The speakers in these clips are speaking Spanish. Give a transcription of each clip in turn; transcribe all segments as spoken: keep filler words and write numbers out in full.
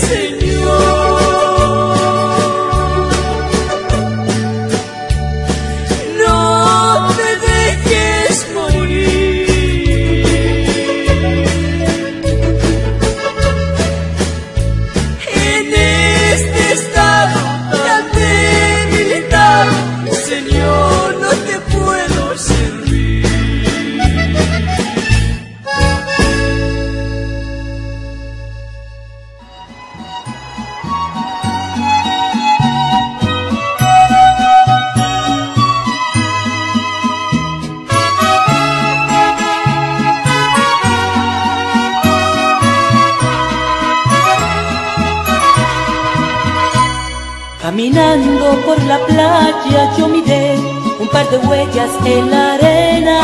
Caminando por la playa yo miré un par de huellas en la arena,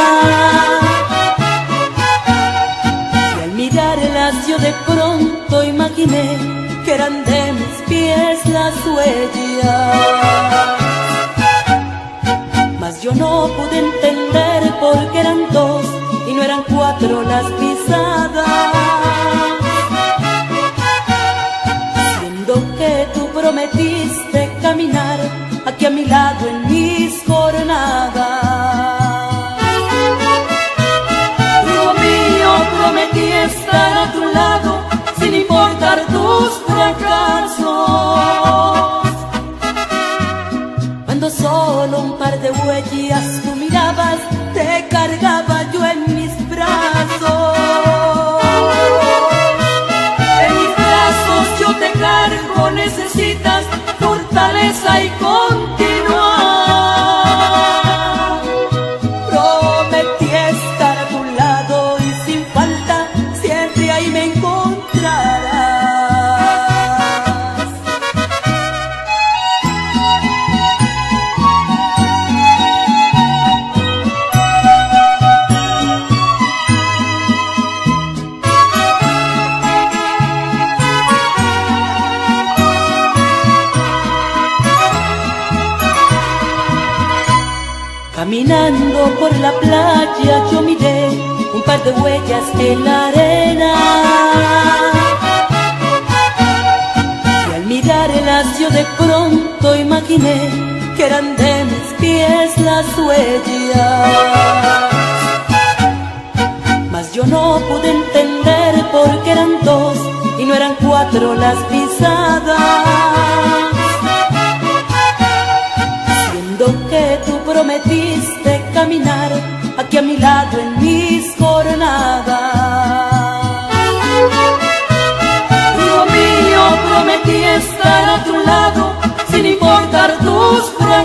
y al mirarlas yo de pronto imaginé que eran de mis pies las huellas. Mas yo no pude entender por qué eran dos y no eran cuatro las pisadas, que tú prometiste caminar aquí a mi lado en mis jornadas. Hijo mío, prometí estar a tu lado sin importar tus fracasos. Cuando solo un par de huellas tú mirabas, te cargaba yo en mis brazos. Yo te cargo, necesitas fortaleza y continuar. Prometí estar a tu lado y sin falta siempre ahí me encontrarás. Caminando por la playa yo miré un par de huellas en la arena, y al mirarlas yo de pronto imaginé que eran de mis pies las huellas. Mas yo no pude entender por qué eran dos y no eran cuatro las pisadas, que tú prometiste caminar aquí a mi lado en mis jornadas. Hijo mío, prometí estar a tu lado sin importar tus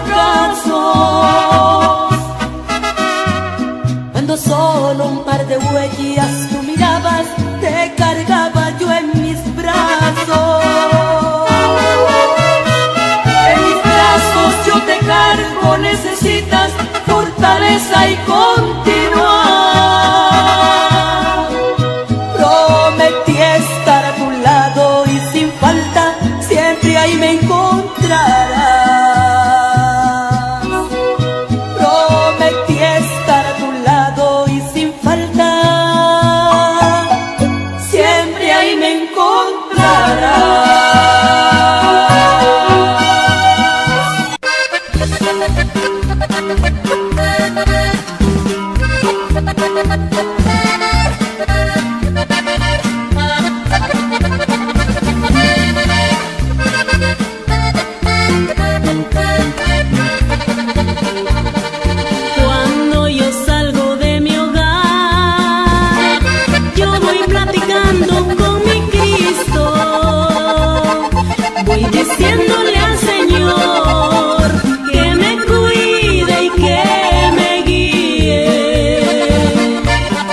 fracasos. Cuando solo un par de huellas tú mirabas, te cargaba yo en mis brazos. Yo te cargo, necesitas fortaleza y continuar. Prometí estar a tu lado y sin falta siempre ahí me encontrarás. Prometí estar a tu lado y sin falta siempre ahí me encontrarás. Cuando yo salgo de mi hogar, yo voy platicando con mi Cristo, voy diciéndole al Señor que me cuide y que me guíe.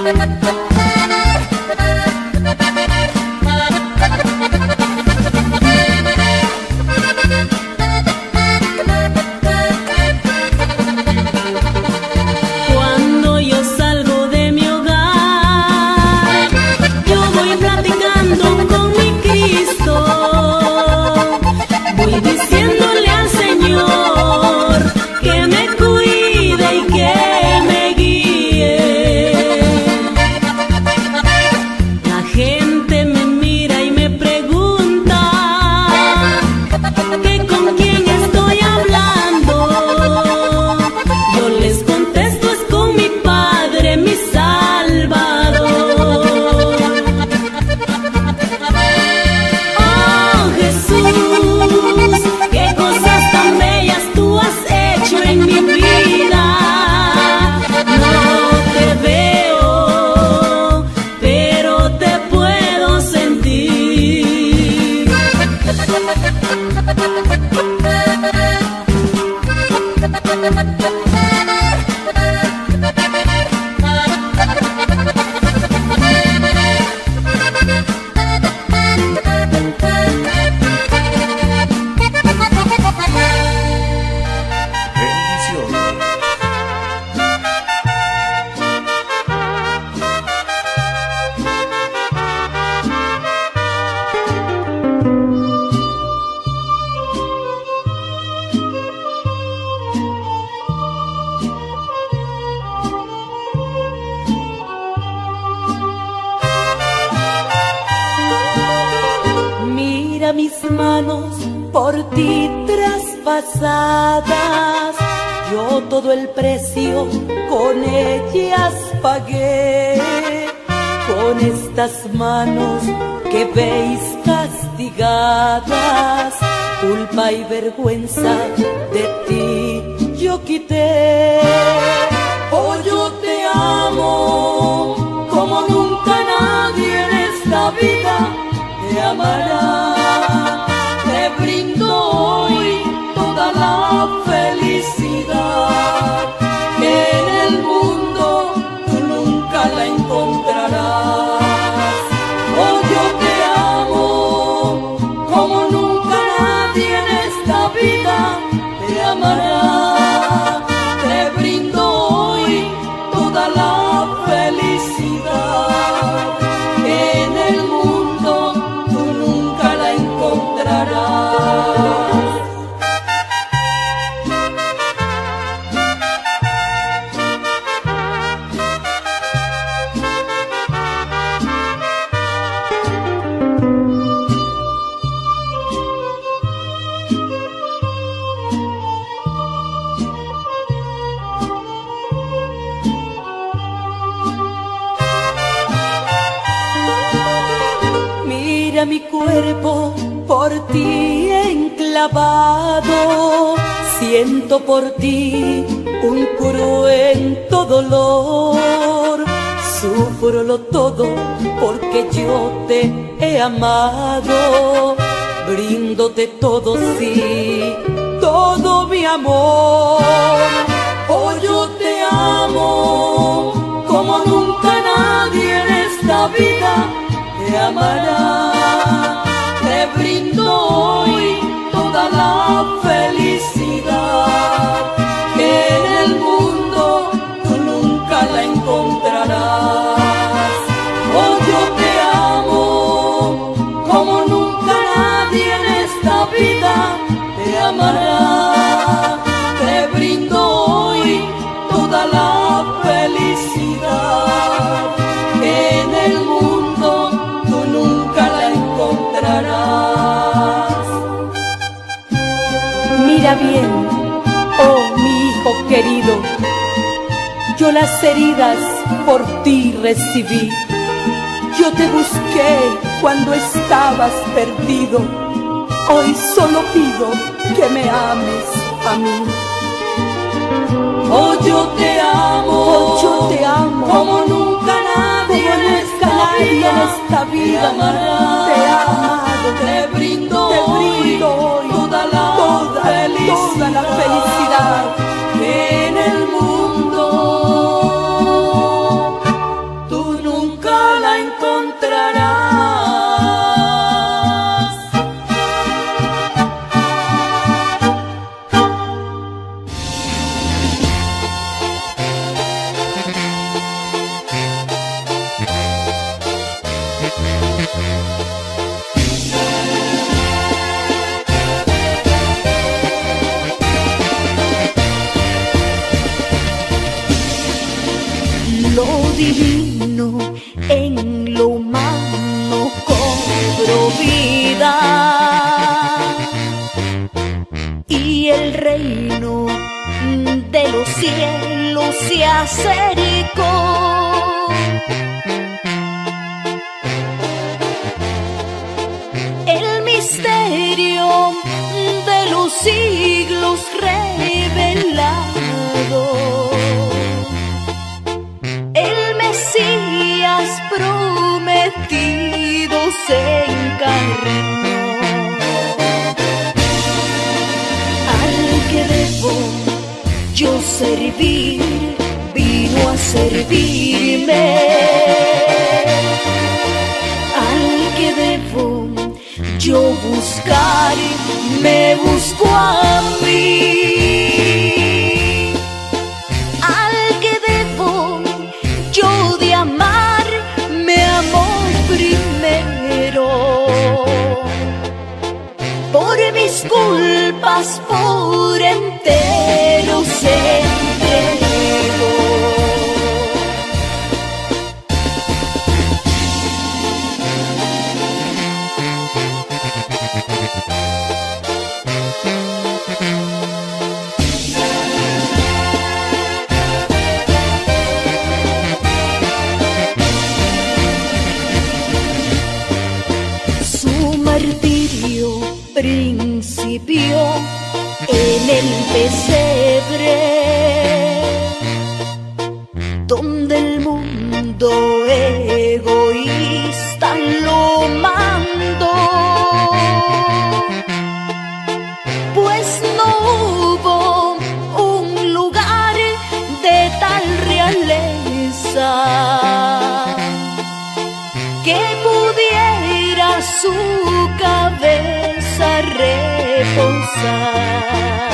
Mis manos por ti traspasadas, yo todo el precio con ellas pagué. Con estas manos que veis castigadas, culpa y vergüenza de ti yo quité. Oh, yo te amo como nunca nadie en esta vida te amará. Te brindo hoy toda la felicidad que en el mundo tú nunca la encontrarás. Oh, yo te amo como nunca nadie en esta vida te amará. Te brindo hoy toda la felicidad que en el mundo tú nunca la encontrarás. Mira mi cuerpo por ti enclavado, siento por ti un cruento dolor. Súfrolo todo porque yo te he amado, bríndote todo, sí, todo mi amor. Oh, yo te amo como nunca nadie en esta vida te amará. Te brindo hoy toda la felicidad que en el mundo tú nunca la encontrarás. Oh, yo te amo como nunca nadie en esta vida te amará. Te brindo hoy toda la felicidad que en el mundo tú nunca la encontrarás. Mira bien, oh mi hijo querido, yo las heridas por ti recibí. Yo te busqué cuando estabas perdido. Hoy solo pido que me ames a mí. Oh, yo te amo, oh, yo te amo como nunca nadie en esta vida, en esta vida te ha amado. Te brindo, te brindo hoy toda la, toda, felicidad, toda la felicidad que en el mundo tú divino en lo humano cobro vida, y el reino de los cielos se acercó. El misterio de los siglos revelado, el Mesías prometido se encarnó. Al que debo yo servir, vino a servirme. Al que debo yo buscar, me busco a mí. Al que debo yo de amar, me amó primero. Por mis culpas por entero se entregó. Principió en el pesebre, donde el mundo egoísta lo mandó, pues no hubo un lugar de tal realeza que pudiera su cabeza reposar.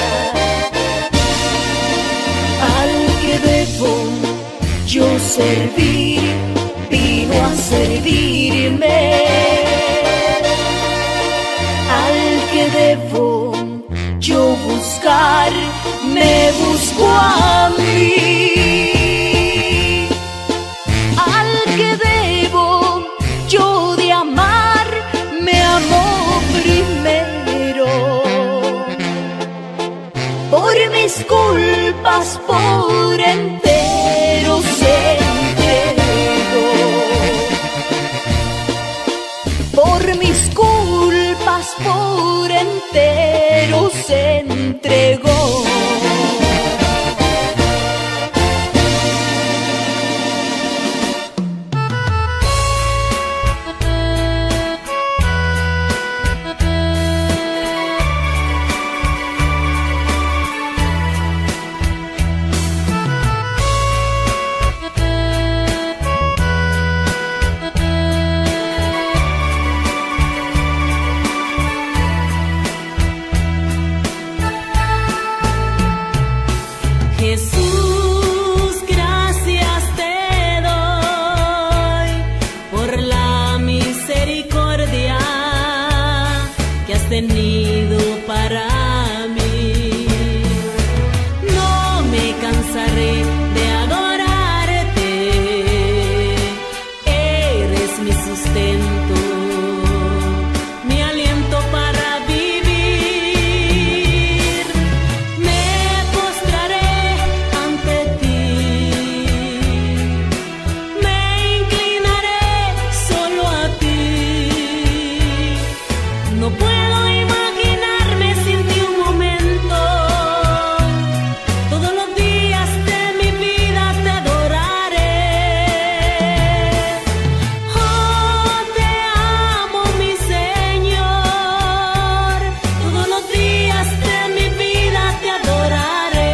Al que debo yo servir, vino a servirme. Al que debo yo buscar, me busco a mí. Al que debo yo de amar, me amó primero. Por mis culpas por entero se entregó. Por mis culpas por entero se entregó. Jesús, gracias te doy por la misericordia que has tenido para mí. No me cansaré de adorarte, eres mi sustento, mi aliento para vivir. Me postraré ante ti, me inclinaré solo a ti. No puedo imaginarme sin ti un momento. Todos los días de mi vida te adoraré. Oh, te amo, mi Señor. Todos los días de mi vida te adoraré.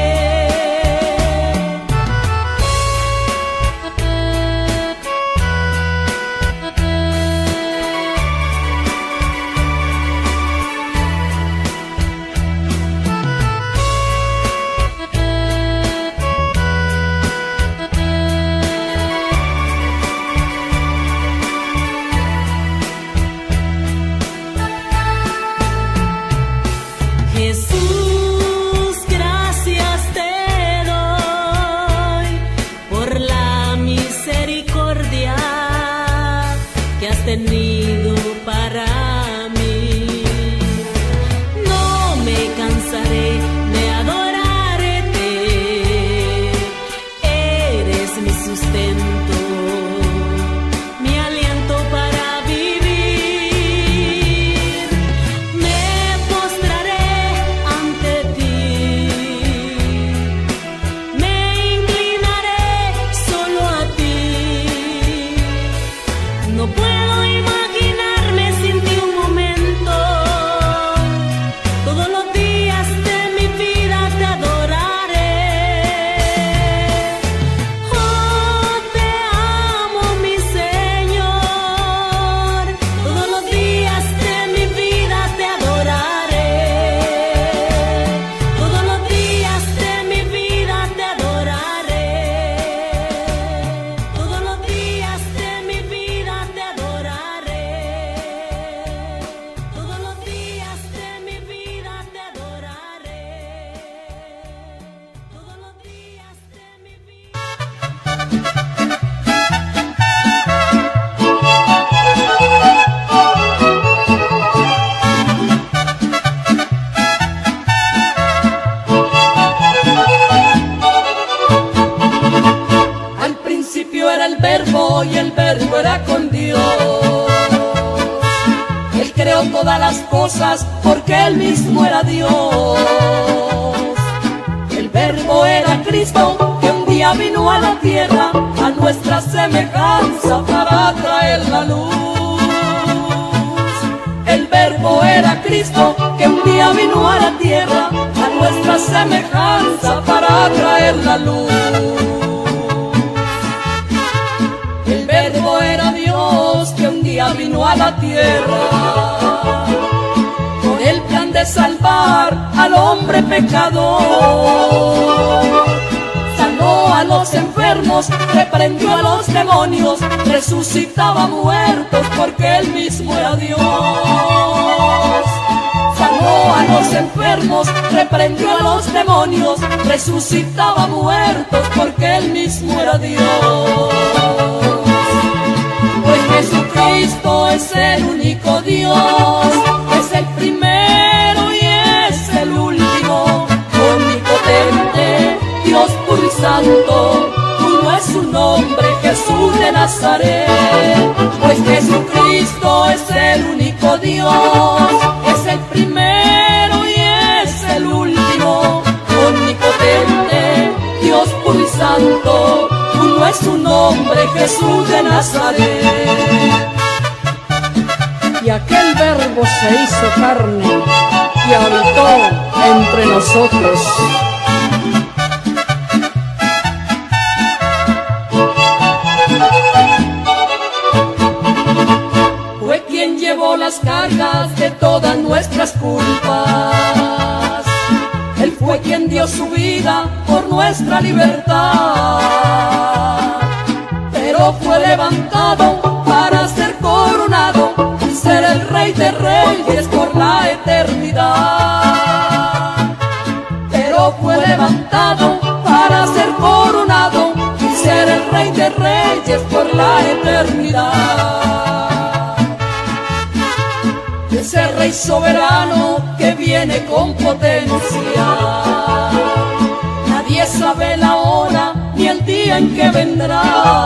creó todas las cosas porque Él mismo era Dios. El Verbo era Cristo, que un día vino a la tierra a nuestra semejanza para traer la luz. El Verbo era Cristo, que un día vino a la tierra a nuestra semejanza para traer la luz. El Verbo era Dios, que un día vino a la tierra con el plan de salvar al hombre pecador. Sanó a los enfermos, reprendió a los demonios, resucitaba muertos porque Él mismo era Dios. Sanó a los enfermos, reprendió a los demonios, resucitaba muertos porque Él mismo era Dios. Pues Jesucristo es el único Dios, es el primero y es el último, omnipotente, Dios puro y santo, uno es su nombre, Jesús de Nazaret. Pues Jesucristo es el único Dios, es el primero y es el último, omnipotente, Dios puro y santo, uno es su nombre, Jesús de Nazaret. Y aquel Verbo se hizo carne y habitó entre nosotros. Fue quien llevó las cargas de todas nuestras culpas. Él fue quien dio su vida por nuestra libertad. Pero fue levantado para ser coronado, ser el Rey de Reyes por la eternidad. Pero fue levantado para ser coronado y ser el Rey de Reyes por la eternidad. Ese Rey soberano que viene con potencia, nadie sabe la hora ni el día en que vendrá,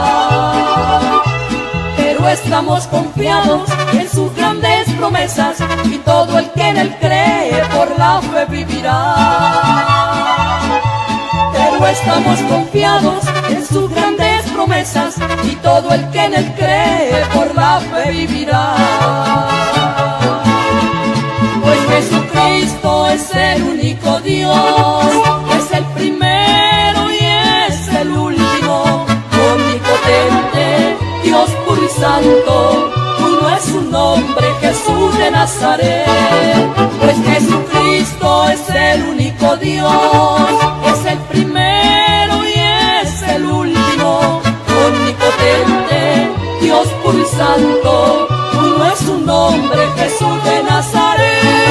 pero estamos confiados en sus grandes promesas y todo el que en Él cree por la fe vivirá. Pero estamos confiados en sus grandes promesas y todo el que en Él cree por la fe vivirá. Pues Jesucristo es el único Dios, es el primero y es el último, omnipotente, Dios puro y santo, uno es su nombre, Jesús de Nazaret. Pues Jesucristo es el único Dios, es el primero y es el último, omnipotente, Dios puro y santo, uno es su nombre, Jesús de Nazaret.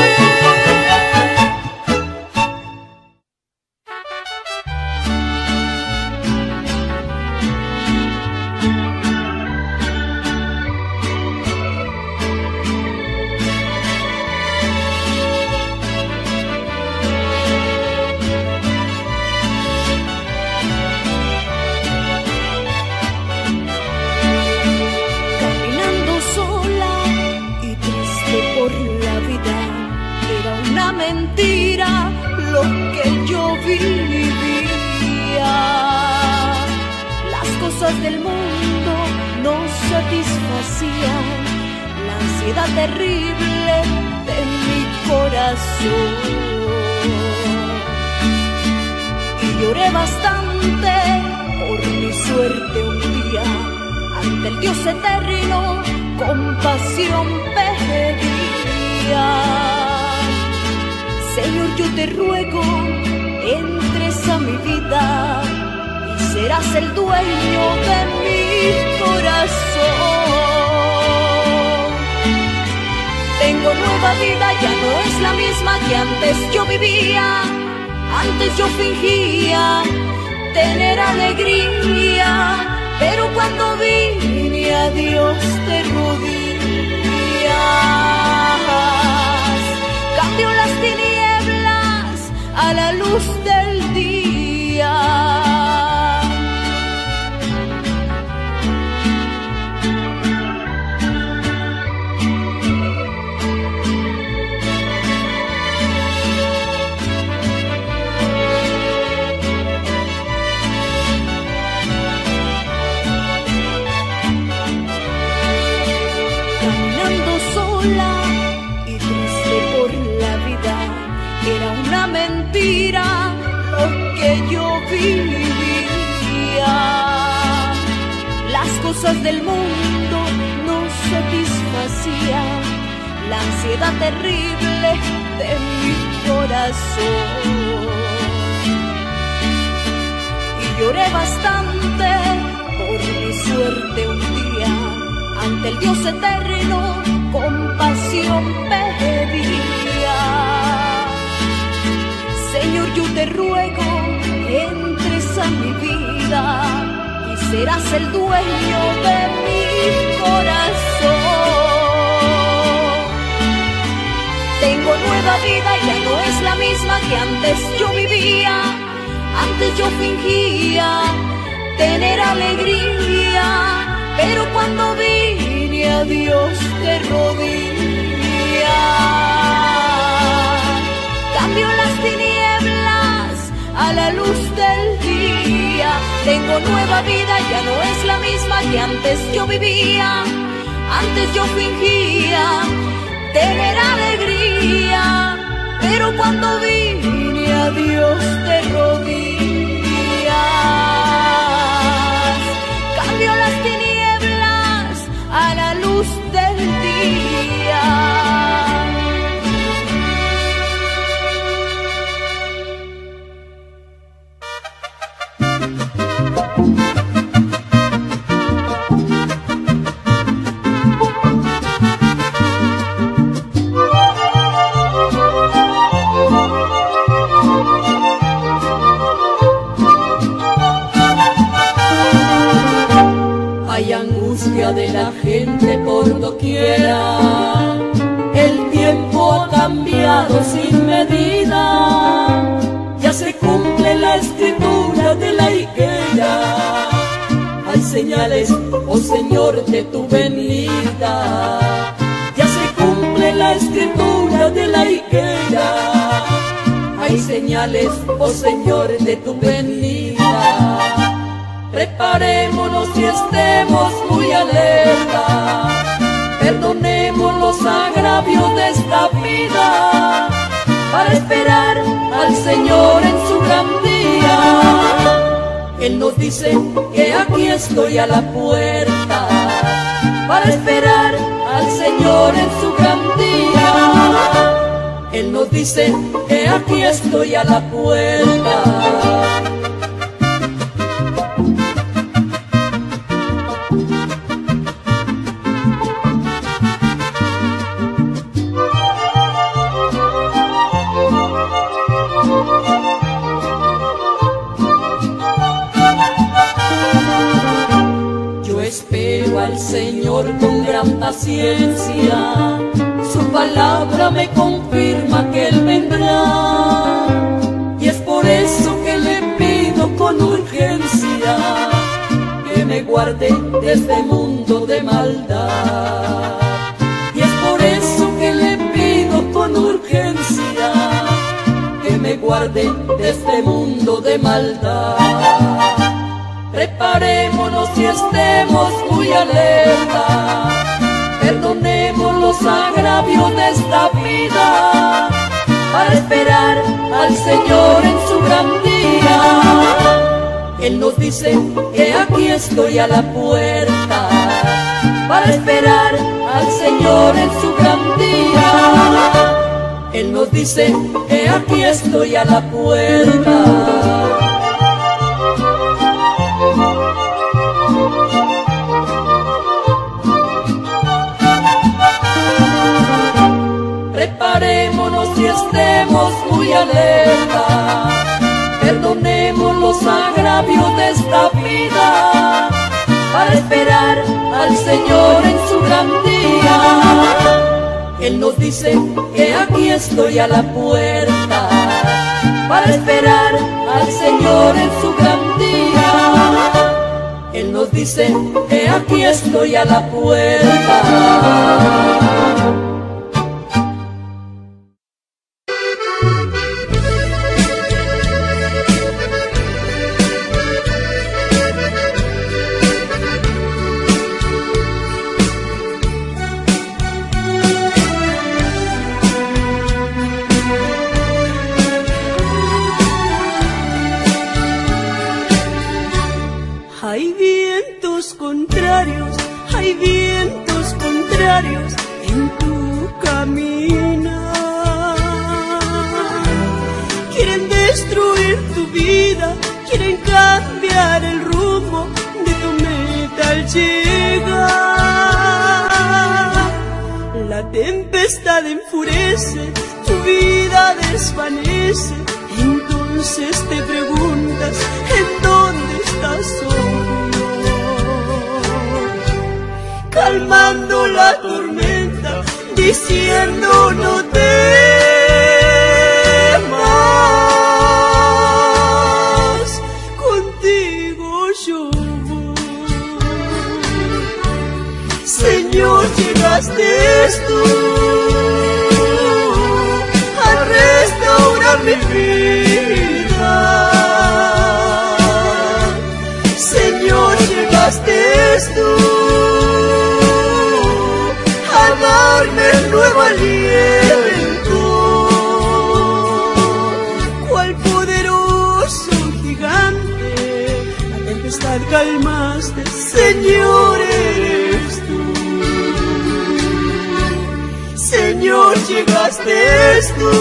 Mentira lo que yo vivía. Las cosas del mundo no satisfacían la ansiedad terrible de mi corazón. Y lloré bastante por mi suerte un día. Ante el Dios eterno compasión pedía. Señor, yo te ruego, entres a mi vida y serás el dueño de mi corazón. Tengo nueva vida, ya no es la misma que antes yo vivía. Antes yo fingía tener alegría, pero cuando vine a Dios de rodillas, cambió las tinieblas a la luz del día. cosas del mundo no satisfacían la ansiedad terrible de mi corazón. Y lloré bastante por mi suerte un día, ante el Dios eterno compasión pedía. Señor, yo te ruego, entres a mi vida y serás el dueño de mi corazón. Tengo nueva vida, ya no es la misma que antes yo vivía. Antes yo fingía tener alegría, pero cuando vine a Dios de rodillas, cambió las tinieblas a la luz del día. Tengo nueva vida, ya no es la misma que antes yo vivía. Antes yo fingía tener alegría, pero cuando vine a Dios de rodillas, cambió las tinieblas a la luz del día. Hay angustia de la gente por doquiera, el tiempo ha cambiado sin medida, ya se cumple la escritura de la higuera. Hay señales, oh Señor, de tu venida, ya se cumple la escritura de la higuera. Hay señales, oh Señor, de tu venida. Preparémonos y estemos muy alerta, perdonemos los agravios de esta vida, para esperar al Señor en su gran día. Él nos dice que aquí estoy a la puerta, para esperar al Señor en su gran día. Él nos dice que aquí estoy a la puerta. Al Señor con gran paciencia, su palabra me confirma que Él vendrá, y es por eso que le pido con urgencia que me guarde de este mundo de maldad. Y es por eso que le pido con urgencia que me guarde de este mundo de maldad. Preparémonos y estemos muy alerta, perdonemos los agravios de esta vida, para esperar al Señor en su gran día. Él nos dice que aquí estoy a la puerta, para esperar al Señor en su gran día. Él nos dice que aquí estoy a la puerta. Preparémonos y estemos muy alerta, perdonemos los agravios de esta vida, para esperar al Señor en su gran día. Él nos dice que aquí estoy a la puerta, para esperar al Señor en su gran día. Él nos dice que aquí estoy a la puerta. Hay vientos contrarios quieren cambiar el rumbo de tu meta al llegar. La tempestad enfurece, tu vida desvanece, entonces te preguntas en dónde estás solo. Calmando la tormenta, diciendo no temas, contigo yo voy. Señor, llegaste tú a restaurar mi vida. Señor, llegaste tú a darme nuevo aliento. Cual poderoso gigante, la tempestad calmaste, Señor, eres tú. Señor, llegaste tú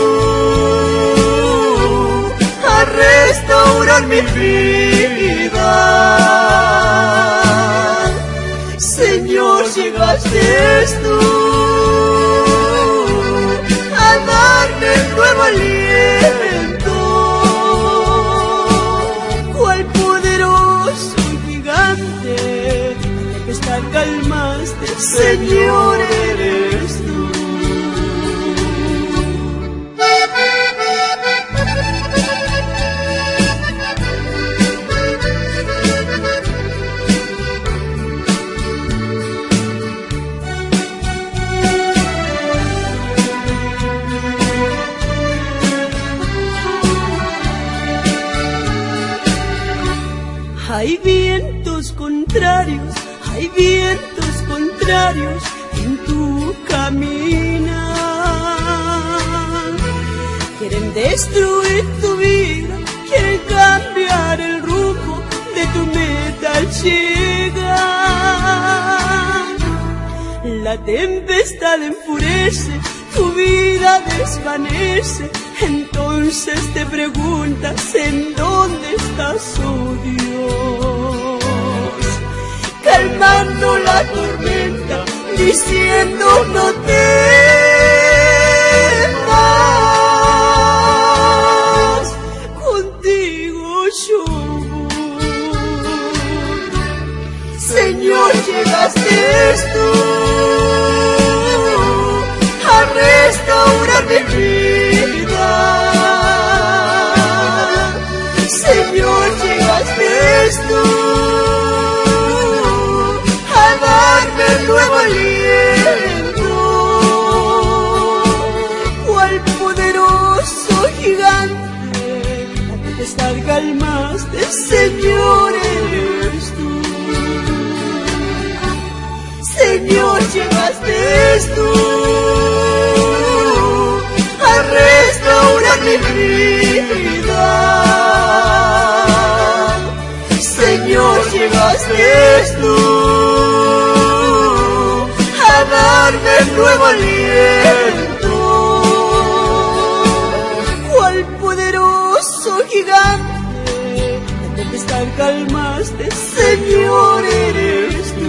a restaurar mi vida. Señor, llegaste tú a darme nuevo aliento. Cual poderoso gigante, la tempestad calmaste, Señor, eres tú. Hay vientos contrarios, hay vientos contrarios en tu caminar. Quieren destruir tu vida, quieren cambiar el rumbo de tu meta al llegar. La tempestad enfurece, tu vida desvanece, entonces te preguntas en dónde estás, oh Dios. Calmando la tormenta, diciendo no temas, contigo yo voy. Señor, llegaste tú a restaurar mi vida. Señor, llegaste tú a darme nuevo aliento. Cual poderoso gigante, la tempestad calmaste, Señor, eres tú. Señor, llegaste tú a restaurar mi vida. Señor, llegaste tú a darme nuevo aliento. Cual poderoso gigante, la tempestad calmaste, Señor, eres tú.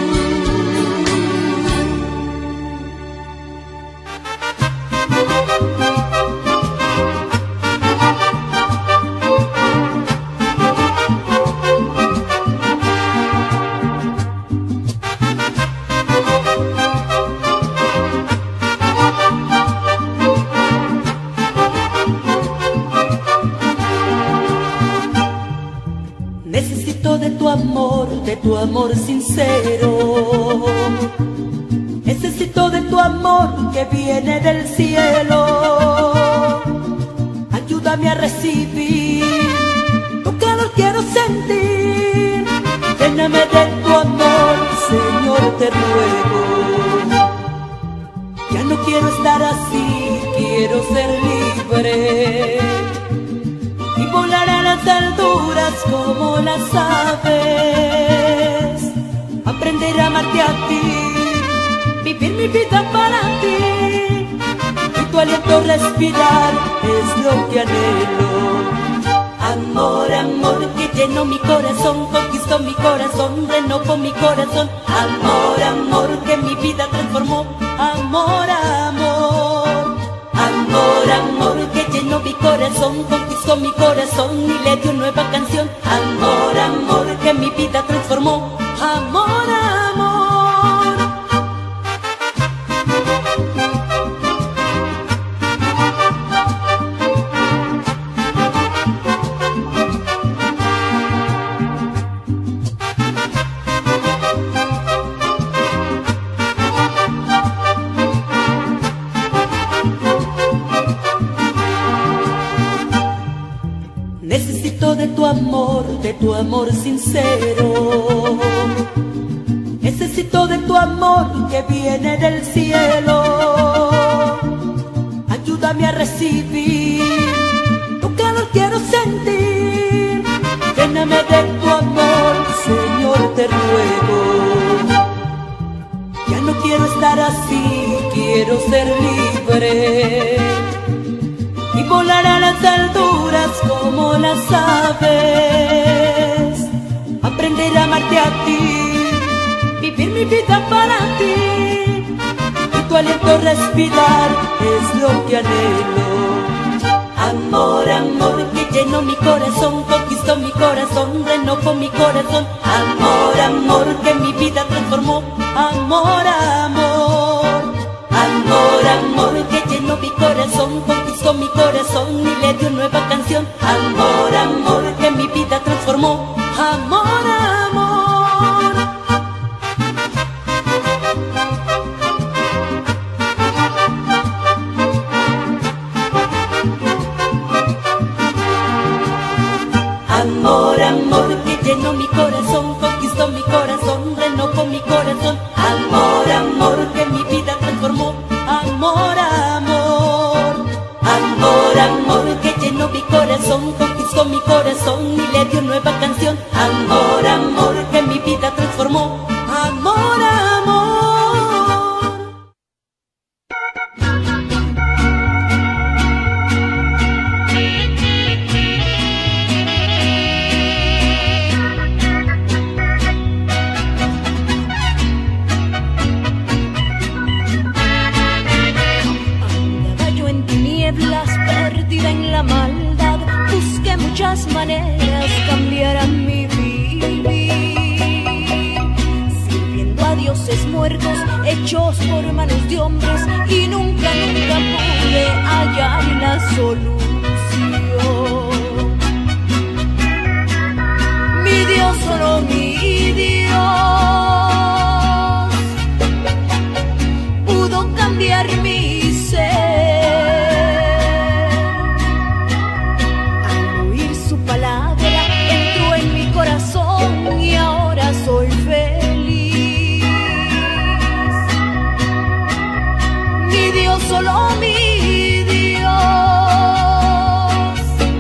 Necesito de tu amor, de tu amor sincero. Necesito de tu amor que viene del cielo. Ayúdame a recibir tu calor, quiero sentir. Lléname de tu amor, Señor, te ruego. Ya no quiero estar así, quiero ser libre y volar a las alturas como las aves. Aprender a amarte a ti, vivir mi vida para ti, y tu aliento respirar es lo que anhelo. Amor, amor que llenó mi corazón, conquistó mi corazón, renovó mi corazón. Amor, amor que mi vida transformó. Amor, amor. Amor, amor que llenó mi corazón, conquistó mi corazón y le dio nueva canción. Amor, amor que mi vida transformó. Amor, amor. Necesito de tu amor, de tu amor sincero. Necesito de tu amor que viene del cielo. Ayúdame a recibir tu calor, quiero sentir. Lléname de tu amor, Señor, te ruego. Ya no quiero estar así, quiero ser libre y volar a las alturas como las aves. Aprender a amarte a ti, vivir mi vida para ti, y tu aliento respirar es lo que anhelo. Amor, amor que llenó mi corazón, conquistó mi corazón, renovó mi corazón. Amor, amor que mi vida transformó. Amor, amor. Amor, amor que llenó mi corazón, conquistó mi corazón y le dio nueva canción. Amor, amor que mi vida transformó. Amor, amor. Amor, amor que llenó mi corazón, conquistó mi corazón, renovó mi corazón. Amor, amor que mi vida transformó. Amor, amor. Amor, amor que llenó mi corazón, conquistó mi corazón y le dio nueva canción. Amor, amor que mi vida transformó. Amor, amor. Perdida en la maldad, busqué muchas maneras cambiar a mi vivir, sirviendo a dioses muertos hechos por manos de hombres, y nunca, nunca pude hallar la solución. Mi Dios, solo mi Dios pudo cambiar mi ser. Y ahora soy feliz. Mi Dios, solo mi Dios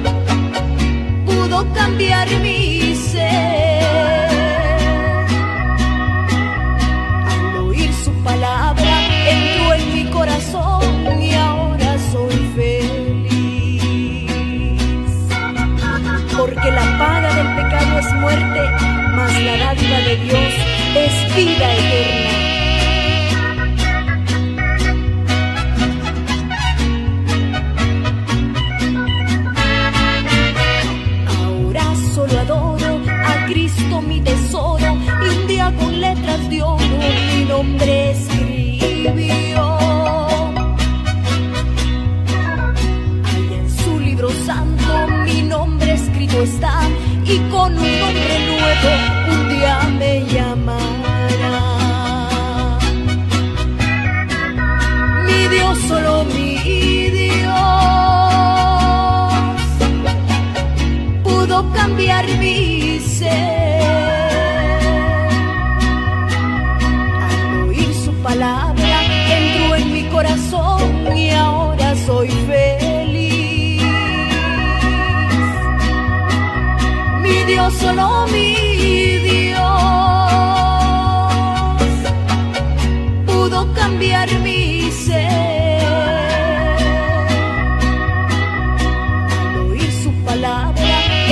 pudo cambiar mi ser. Al oír su palabra entró en mi corazón y ahora soy feliz. Porque la paga del pecado es muerte, mas la dádiva de Dios es vida eterna. Ahora solo adoro a Cristo mi tesoro, y un día con letras de oro mi nombre escribió. Allá en su libro santo mi nombre escrito está, y con un nombre nuevo un día me llamará. Mi Dios, solo mi Dios pudo cambiar mi ser. Al oír su palabra entró en mi corazón y ahora soy feliz. Mi Dios, solo mi Dios pudo cambiar mi ser. Al oír su palabra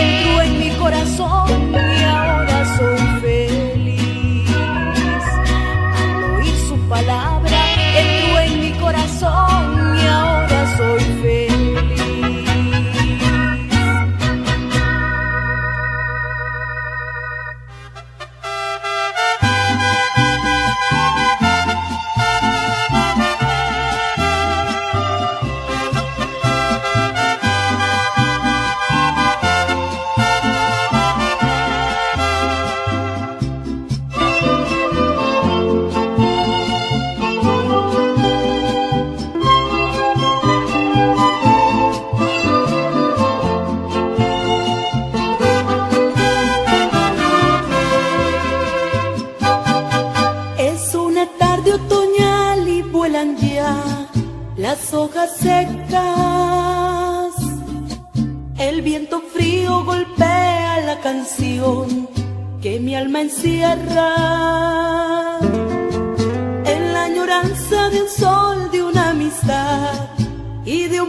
hojas secas, el viento frío golpea la canción que mi alma encierra, en la añoranza de un sol, de una amistad y de un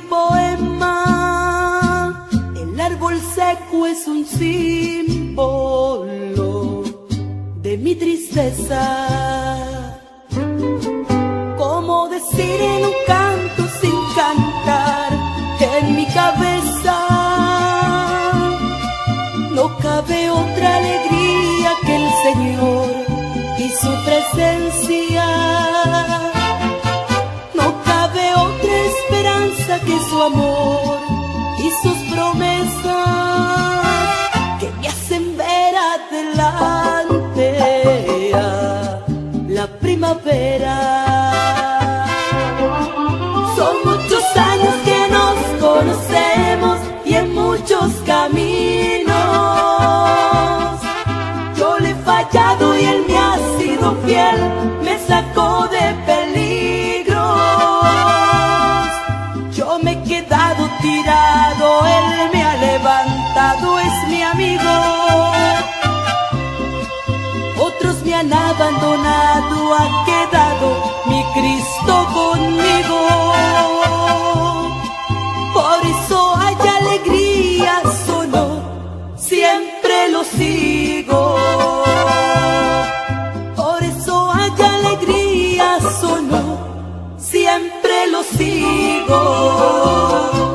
poema. El árbol seco es un símbolo de mi tristeza. ¿Cómo decir en un canto sin cantar que en mi cabeza no cabe otra alegría que el Señor y su presencia? No cabe otra esperanza que su amor y sus promesas que me hacen ver adelante a la primavera. Son muchos años que nos conocemos y en muchos caminos yo le he fallado y él me ha sido fiel, me sacó de peligros. Yo me he quedado tirado, él me ha levantado, es mi amigo. Otros me han abandonado, ha quedado mi Cristo conmigo. Por eso hay alegrías o no, siempre lo sigo. Por eso hay alegrías o no, siempre lo sigo.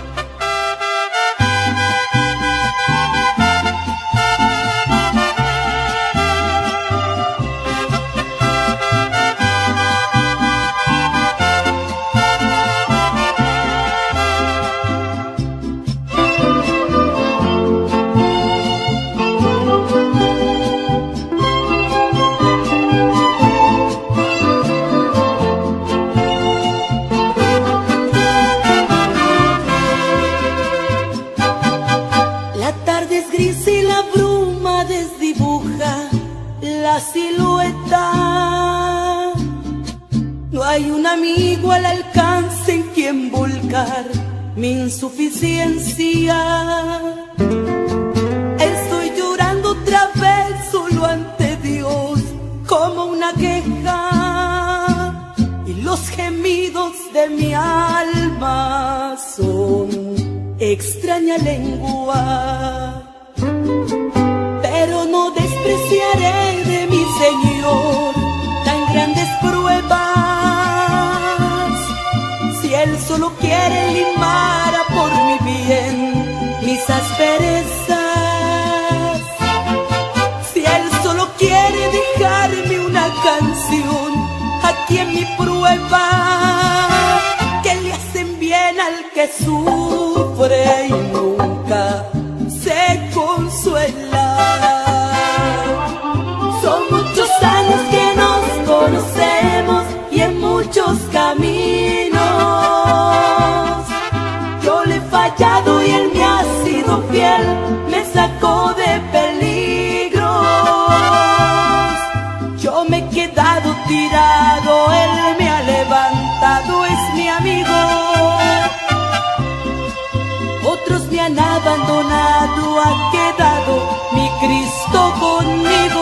Silueta, no hay un amigo al alcance en quien volcar mi insuficiencia. Estoy llorando otra vez solo ante Dios como una queja, y los gemidos de mi alma son extraña lengua. Pero no despreciaré de mi Señor tan grandes pruebas. Si Él solo quiere limar por mi bien mis asperezas, si Él solo quiere dejarme una canción aquí en mi prueba, que le hacen bien al que sufre y nunca se consuela. Son muchos años que nos conocemos y en muchos caminos yo le he fallado y él me ha sido fiel, me sacó de peligros. Yo me he quedado tirado, él me ha levantado, es mi amigo. Otros me han abandonado, ha quedado mi Cristo conmigo.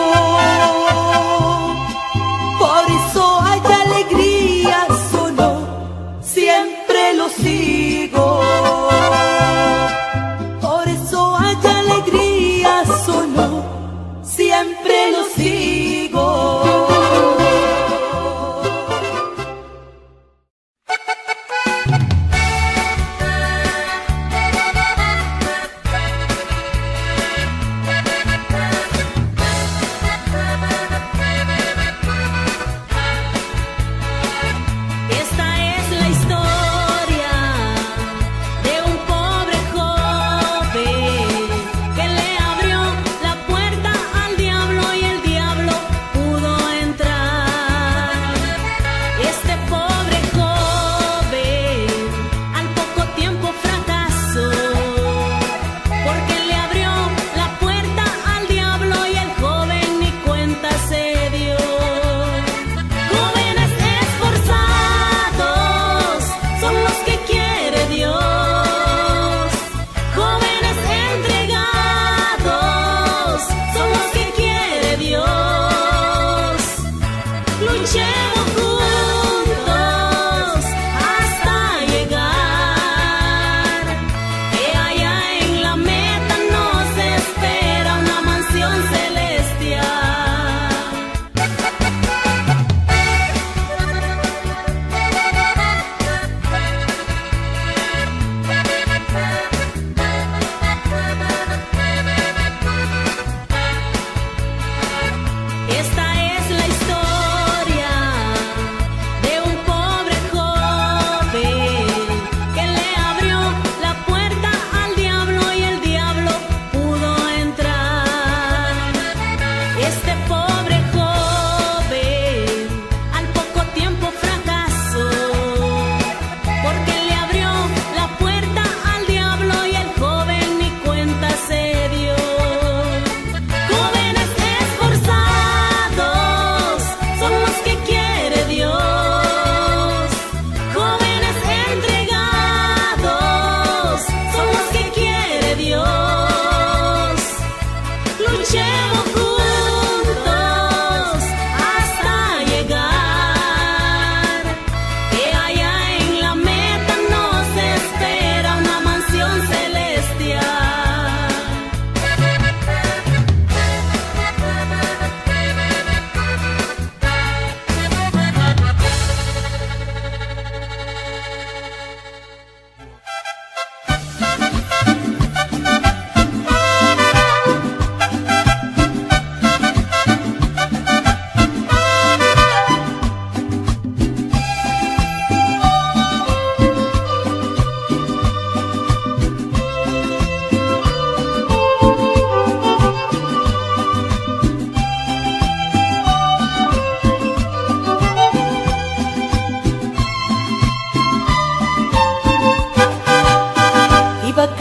Por eso hay alegrías o no, siempre lo sigo. Por eso hay alegrías o no, siempre lo sigo.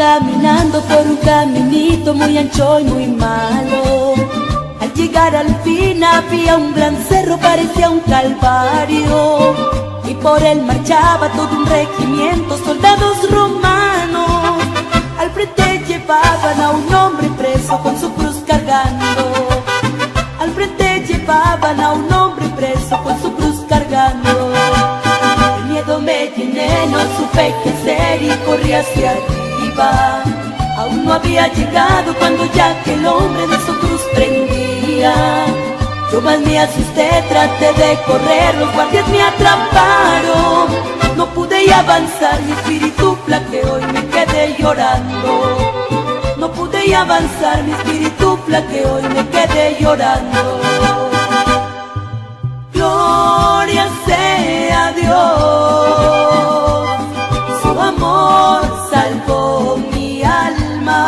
caminando por un caminito muy ancho y muy malo. Al llegar al fin había un gran cerro, parecía un calvario, y por él marchaba todo un regimiento, soldados romanos. Al frente llevaban a un hombre preso con su cruz cargando. Al frente llevaban a un hombre preso con su cruz cargando. El miedo me llené, no supe qué hacer y corrí hacia arriba. Aún no había llegado cuando ya aquel hombre de su cruz prendía. Yo más me asusté, traté de correr, los guardias me atraparon. No pude avanzar, mi espíritu flaqueó y me quedé llorando. No pude avanzar, mi espíritu flaqueó y me quedé llorando. Gloria sea a Dios, su amor salvó mi alma.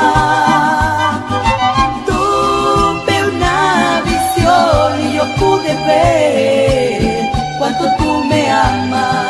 Tuve una visión y yo pude ver cuánto tú me amas.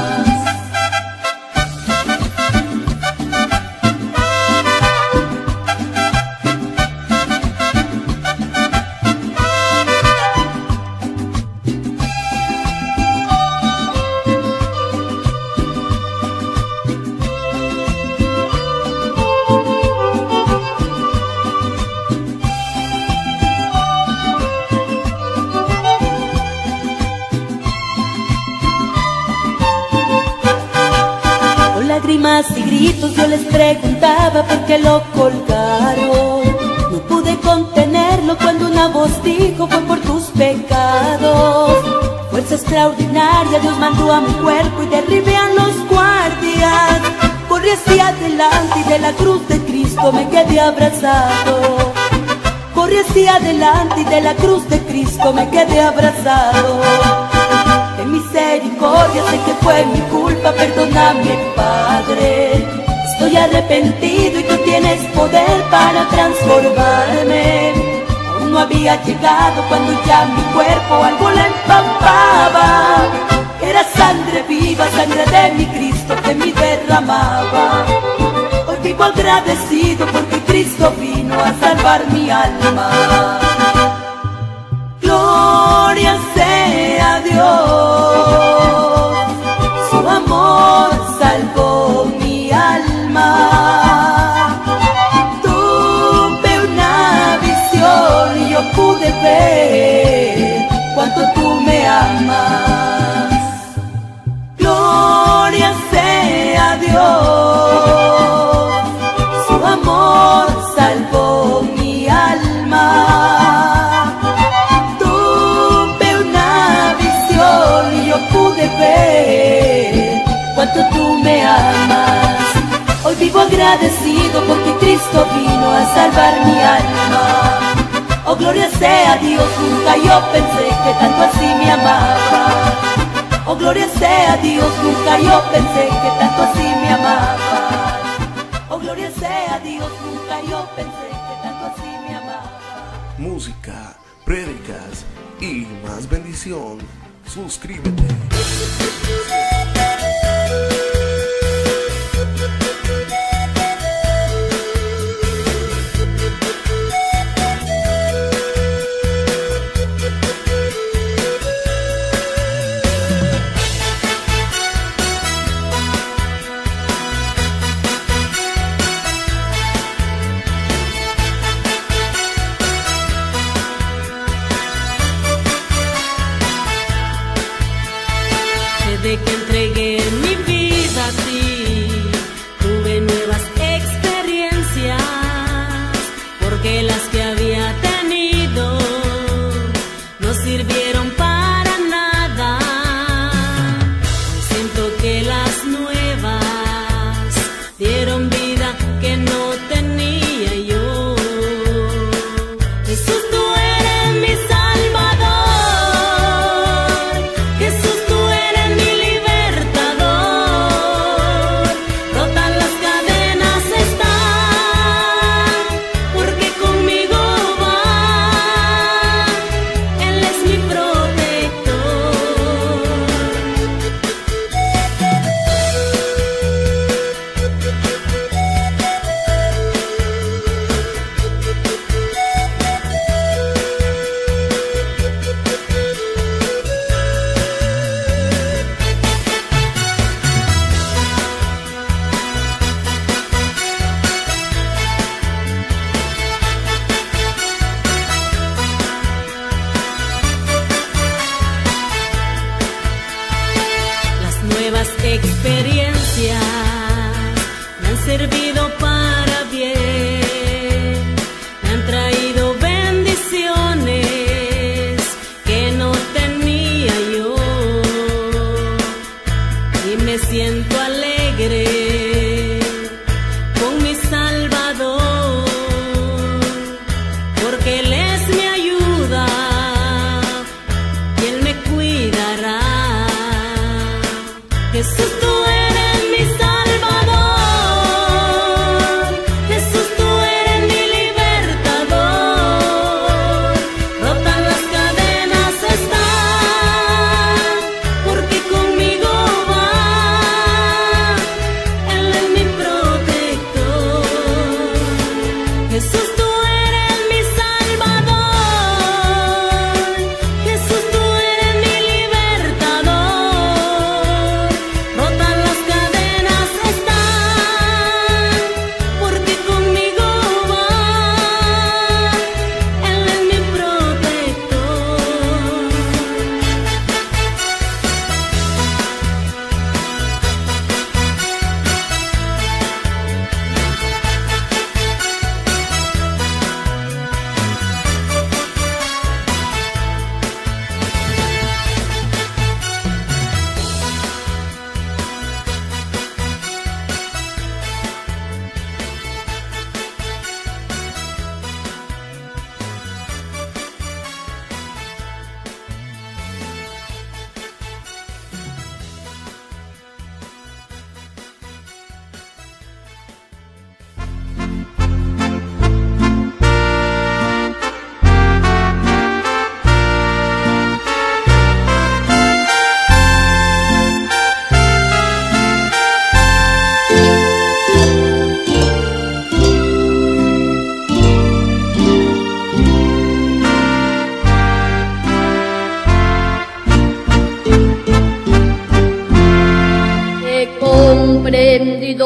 Lágrimas y gritos yo les preguntaba por qué lo colgaron. No pude contenerlo cuando una voz dijo: fue por tus pecados. Fuerza extraordinaria Dios mandó a mi cuerpo y derribé a los guardias. Corrí hacia adelante y de la cruz de Cristo me quedé abrazado. Corrí hacia adelante y de la cruz de Cristo me quedé abrazado. De misericordia, sé que fue mi culpa, perdóname, Padre. Estoy arrepentido y tú tienes poder para transformarme. Aún no había llegado cuando ya mi cuerpo algo la empapaba. Era sangre viva, sangre de mi Cristo que me derramaba. Hoy vivo agradecido porque Cristo vino a salvar mi alma. Gloria sea a Dios, su amor salvó mi alma. Tuve una visión y yo pude ver cuánto tú me amas. Gloria sea a Dios, su amor salvó mi alma. Pude ver cuánto tú me amas. Hoy vivo agradecido porque Cristo vino a salvar mi alma. Oh, gloria sea a Dios, nunca yo pensé que tanto así me amaba. Oh, gloria sea a Dios, nunca yo pensé que tanto así me amaba. Oh, gloria sea a Dios, nunca yo pensé que tanto así me amaba. Música, prédicas y más bendición. Suscríbete.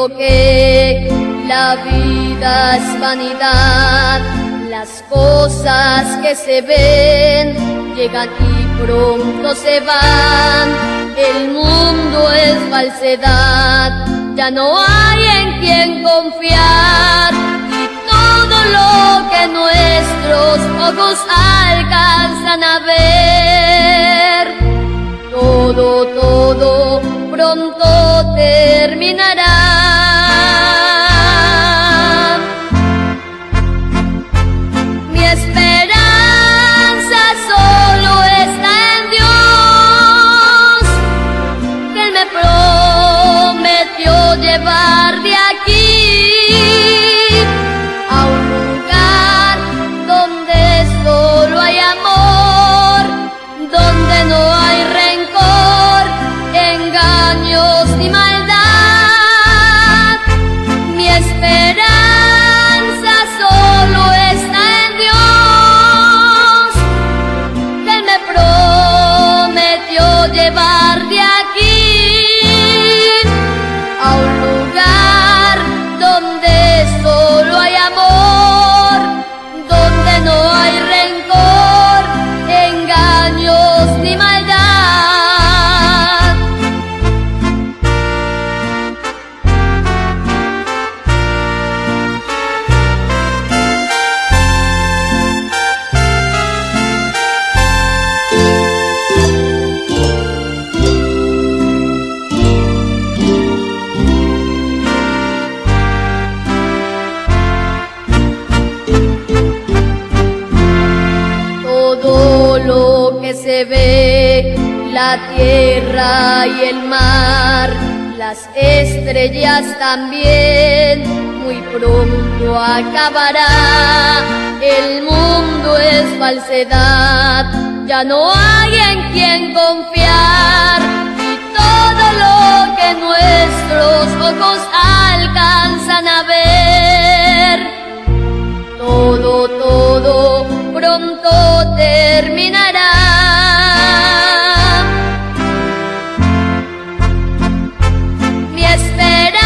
digo que la vida es vanidad, las cosas que se ven llegan y pronto se van, el mundo es falsedad, ya no hay en quien confiar, y todo lo que nuestros ojos alcanzan a ver, todo, todo pronto terminará. Mi esperanza solo está en Dios, que Él me prometió llevar de aquí a un lugar donde solo hay amor, donde no hay rencor, engaños ni maldad. Mi esperanza solo está en Dios, que Él me prometió llevar de aquí a un lugar donde solo hay amor, donde no hay rencor, engaños ni maldad. Todo lo que se ve, la tierra y el mar, las estrellas también, muy pronto acabará. El mundo es falsedad, ya no hay en quien confiar, y todo lo que nuestros ojos alcanzan a ver, todo, todo pronto terminará. Mi esperanza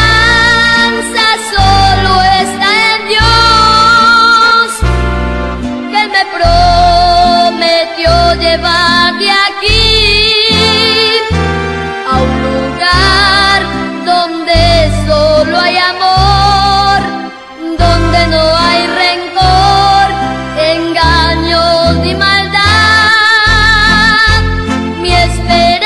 solo está en Dios, que Él me prometió llevar de aquí a un lugar donde solo hay amor, donde no hay rencor, engaños ni maldad. Mi esperanza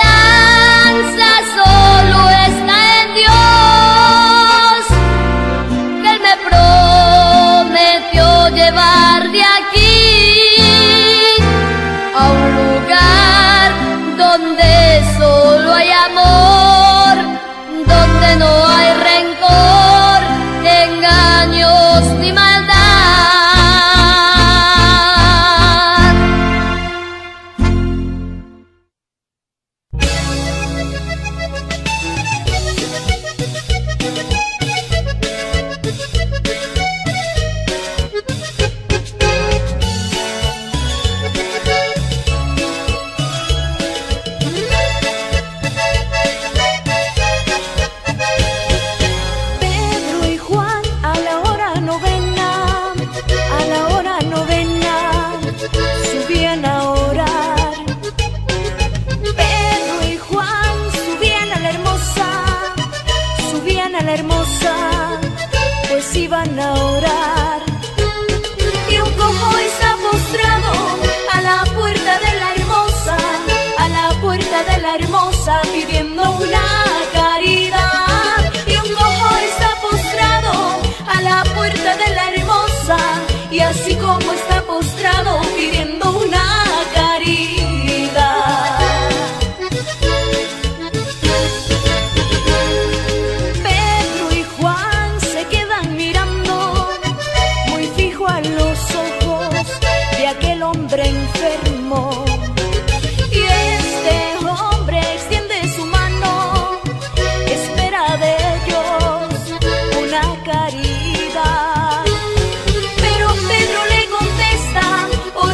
solo está en Dios, que Él me prometió llevar de aquí a un lugar donde solo hay amor, donde no hay rencor, engaños ni maldad. Pedro y Juan a la hora novena, a la hora novena, subían a orar. Pedro y Juan subían a la hermosa, subían a la hermosa, pues iban a orar. Y un cojo está postrado a la puerta de la hermosa, a la puerta de la hermosa, pidiendo una caridad. Y un cojo está postrado a la puerta de la hermosa, y así como está postrado pidiendo una caridad. Pedro y Juan se quedan mirando muy fijo a los ojos de aquel hombre enfermo, y este hombre extiende su mano, espera de ellos una caridad. Pero Pedro le contesta: oh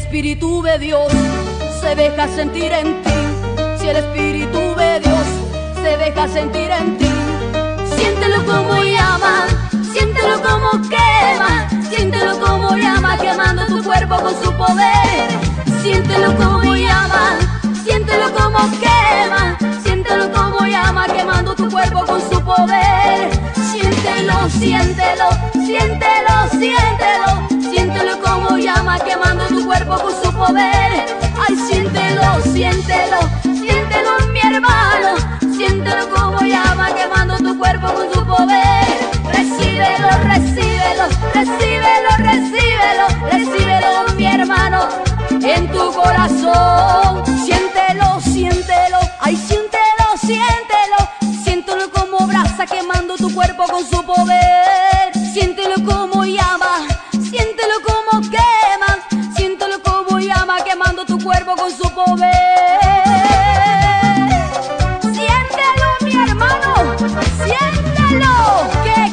Espíritu de Dios se deja sentir en ti, si el Espíritu de Dios se deja sentir en ti, siéntelo como llama, siéntelo como quema, siéntelo como llama, quemando tu cuerpo con su poder. Siéntelo como llama, siéntelo como quema, siéntelo como llama, quemando tu cuerpo con su poder. Siéntelo, siéntelo, siéntelo, siéntelo, siéntelo como llama, quemando tu cuerpo con su poder. Ay, siéntelo, siéntelo, siéntelo mi hermano, siéntelo como llama, quemando tu cuerpo con su poder. Recíbelo, recíbelo, recíbelo, recíbelo, recíbelo mi hermano, en tu corazón. Siéntelo, siéntelo, ay, siéntelo, siéntelo, siéntelo como brasa, quemando tu cuerpo con su poder. Siéntelo como llama, siéntelo como quema, siéntelo como llama, quemando tu cuerpo con su poder. Siéntelo mi hermano, siéntelo que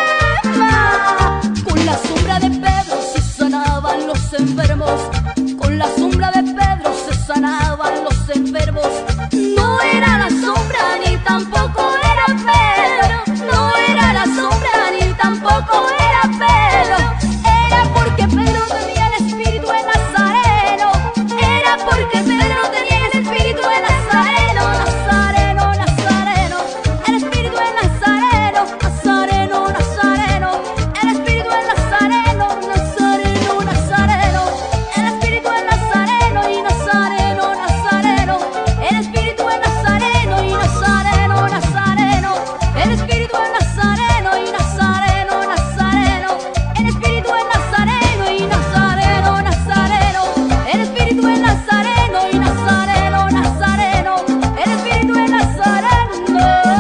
quema. Con la sombra de Pedro se sanaban los enfermos, con la sombra de Pedro se sanaban los enfermos. No era la sombra ni tampoco era Pedro, no era la sombra ni tampoco era Pedro, era porque Pedro tenía el espíritu de Nazareno, era porque Pedro tenía el espíritu de Nazareno, Nazareno, Nazareno, el espíritu de Nazareno, Nazareno, Nazareno, el espíritu de Nazareno, Nazareno, Nazareno, el espíritu de Nazareno y Nazareno, Nazareno, el espíritu de Nazareno y Nazareno, Nazareno, el espíritu de Nazareno y Nazareno, Nazareno, el espíritu de Nazareno y Nazareno, Nazareno, el espíritu de Nazareno y Nazareno, Nazareno, el espíritu de Nazareno.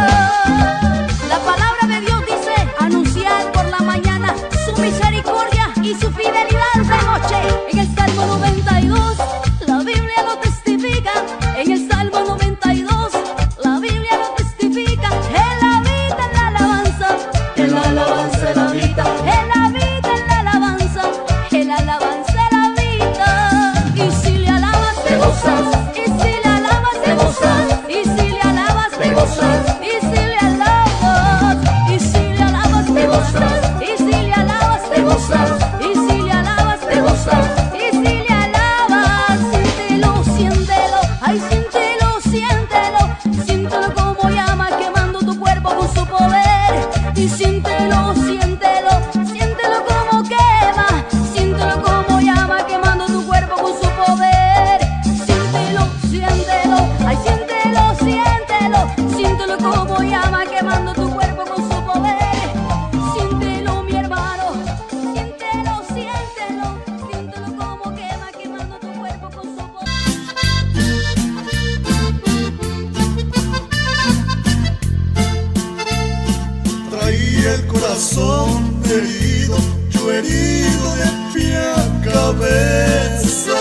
La palabra de Dios dice: anunciar por la mañana su misericordia y su fidelidad de noche. En el Salmo noventa y dos la Biblia lo testifica, en el Salmo noventa y dos la Biblia lo testifica. Él habita en la alabanza, en la alabanza él habita, él habita en la alabanza, en la alabanza él habita. Y si le alabas te gozas, y si le alabas te gozas, y si le alabas te gozas, y si le alabas, y si le alabas te gozas, y si le alabas te gozas, y si le alabas te gozas, y si le alabas. Siéntelo, siéntelo, ay, siéntelo, siéntelo, siéntelo como llama, quemando tu cuerpo con su poder. Y siéntelo, siéntelo, siéntelo como quema, siéntelo como llama, quemando tu cuerpo con su poder. Siéntelo, siéntelo, ay, siéntelo, siéntelo, siéntelo como llama, quemando tu cuerpo con su poder. Siéntelo mi hermano, siéntelo, siéntelo, siéntelo como quema, quemando tu cuerpo con su poder. Traía el corazón herido, yo herido de pie a cabeza.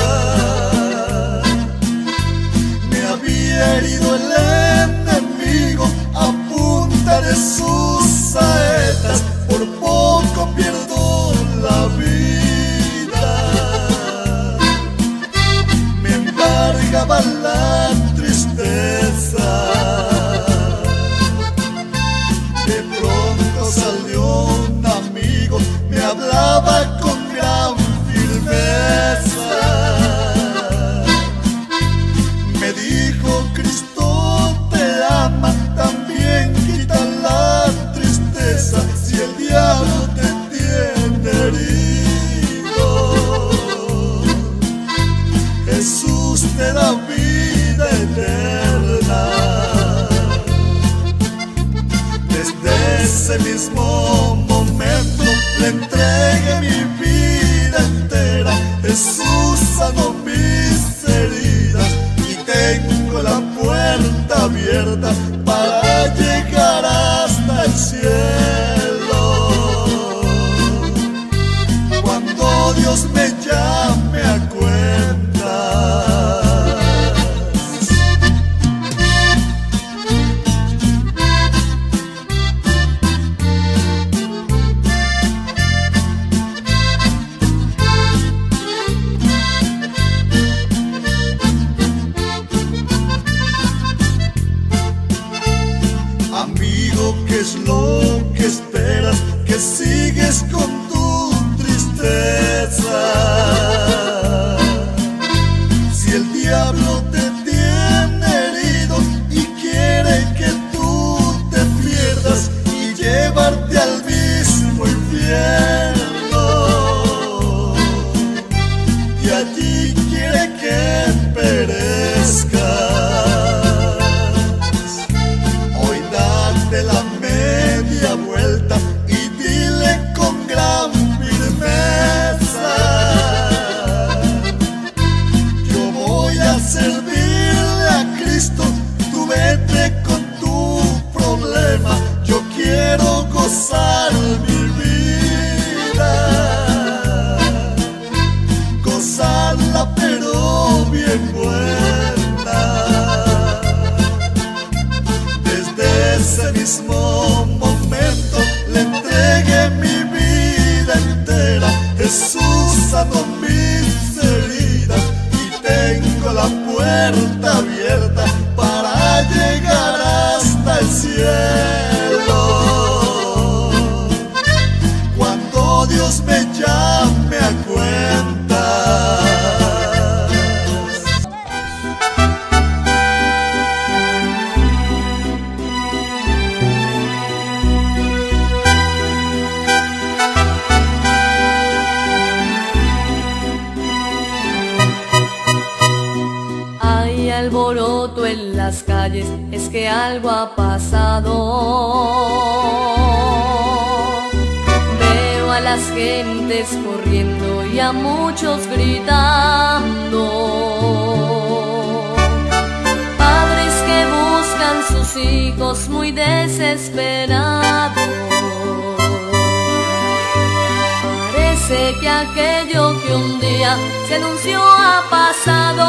Me había herido el enemigo a punta de sus saetas, por poco pierdo la vida. Me embargaba la tristeza. De pronto salió un amigo, me hablaba con gran firmeza. Me dijo: Cristo te ama, también quita la tristeza, si el diablo te tiene herido. Jesús te da vida eterna. Desde ese mismo momento le entregué mi vida entera. Jesús sanó mis heridas y tengo la puerta abierta para llegar hasta el cielo. Cuando Dios me llame a cuentas. diablo te tiene herido y quiere que tú te pierdas y llevarte al mismo infierno. Y allí quiere que perezcas. Hoy date la media vuelta y dile con gran firmeza: yo voy a servirle a Cristo, tú vete con tu problema, yo quiero gozar mi vida, gozarla pero bien buena. Desde ese mismo momento le entregué mi vida entera. Jesús sanó mis heridas y tengo la puerta abierta para llegar hasta el cielo. Cuando Dios me llame a cuentas. Hay alboroto en las calles, es que algo ha pasado. Veo a las gentes corriendo y a muchos gritando. Padres que buscan sus hijos muy desesperados. Parece que aquello que un día se anunció ha pasado.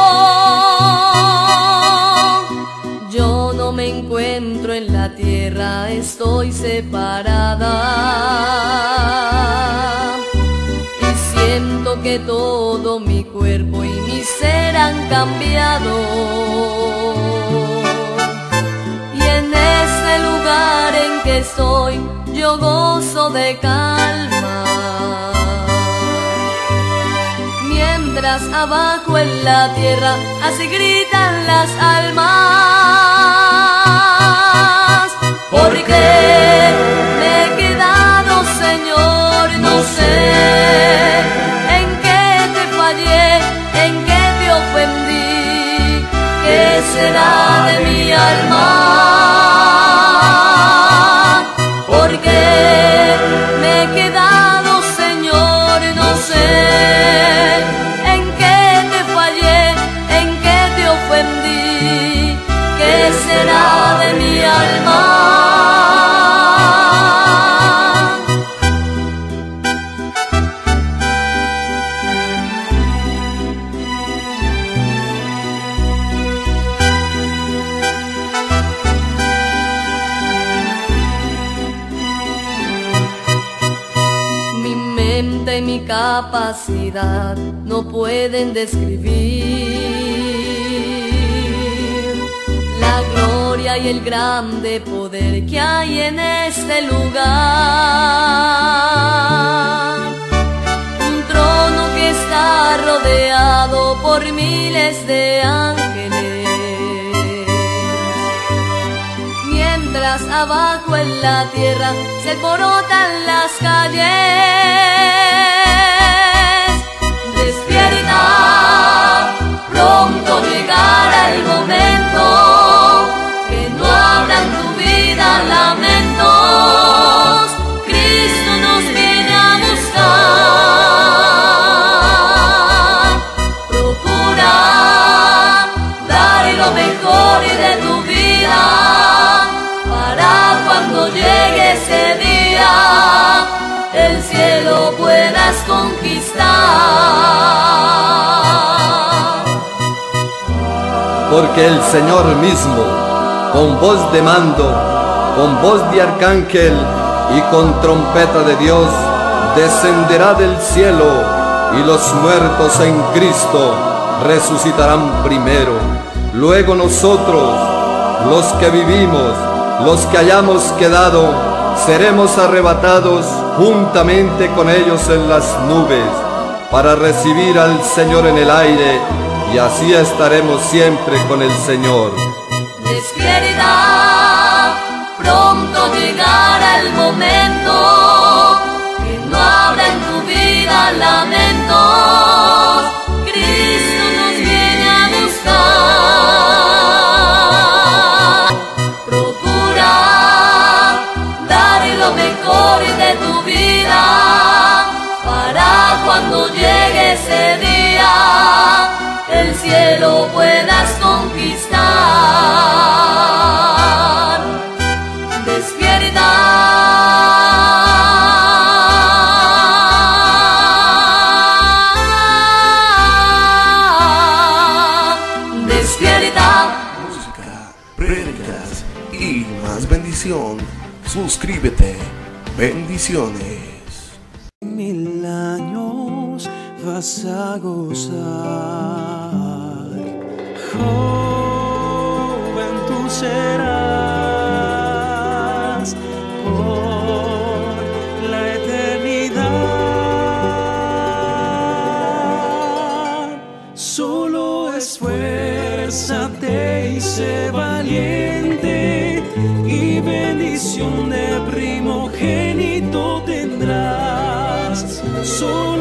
Yo no me encuentro en la tierra, estoy separada. Y siento que todo mi cuerpo y mi ser han cambiado. Y en este lugar en que estoy, yo gozo de calma. Mientras abajo en la tierra así gritan las almas. Porque me he quedado, Señor, no sé en qué te fallé, en qué te ofendí, qué será de mi alma. Porque me he quedado, Señor, no sé en qué te fallé, en qué te ofendí, qué será de mi alma. Y mi capacidad no pueden describir la gloria y el grande poder que hay en este lugar. Un trono que está rodeado por miles de ángeles, mientras abajo en la tierra se alborotan las calles. Despierta, pronto llegará el momento que no habrá en tu vida lamentos. Cristo nos viene a buscar. Procura dar lo mejor de tu vida para cuando llegue ese día el cielo puedas conquistar. Porque el Señor mismo, con voz de mando, con voz de arcángel y con trompeta de Dios, descenderá del cielo, y los muertos en Cristo resucitarán primero. Luego nosotros, los que vivimos, los que hayamos quedado, seremos arrebatados juntamente con ellos en las nubes, para recibir al Señor en el aire, y así estaremos siempre con el Señor. Despierta, pronto llegará el momento que no habrá en tu vida lamentos. Cristo nos viene a buscar. Procura dar lo mejor de tu vida para cuando llegue ese día el cielo puedas conquistar. Despierta, despierta. Música, prédicas y más bendición. Suscríbete. Bendiciones. Mil años vas a gozar, joven tú serás por la eternidad. Solo esfuérzate y sé valiente, y bendición de primogénito tendrás. Solo